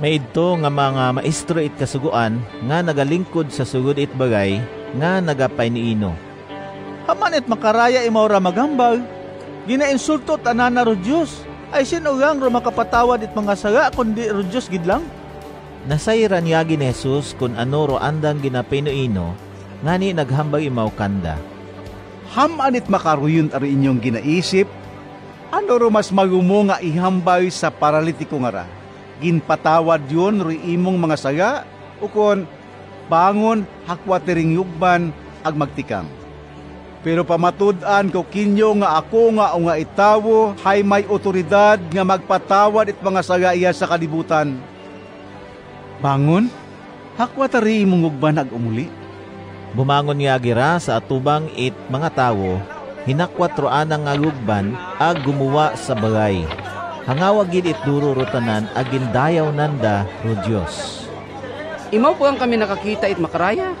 Maidto nga mga maestro it kasuguan nga nagalingkod sa sugod it bagay nga nagapay ni Ino. Haman it makaraya imaw magambal. Ginainsulto tanana ro Diyos. Ay sinugang ro makapatawad it mga saga kundi ro Diyos gidlang. Nasayran yagi ni Jesus kung ano ro andang ginapay ni Ino nga ni naghambag imaw kanda. Haman it makaruyon ari inyong ginaisip. Ano ro mas magumo nga ihambay sa paralitiko nga ra? Ginpatawad yun ro imong mga saga ukon bangon hakwatering yugban ag magtikam. Pero pamatud-an ko kinyo nga ako nga o nga itawo hay may otoridad nga magpatawad it mga saga iya sa kalibutan. Bangon, hakwatari imong yugban ag umuli. Bumangon nga gira sa atubang it mga tawo, hinakwatro anang nga yugban ag gumuwa sa bagay. Hangawag gid it duro rutanan agin dayaw nanda ro Dios. Imaw po ang kami nakakita it makaraya.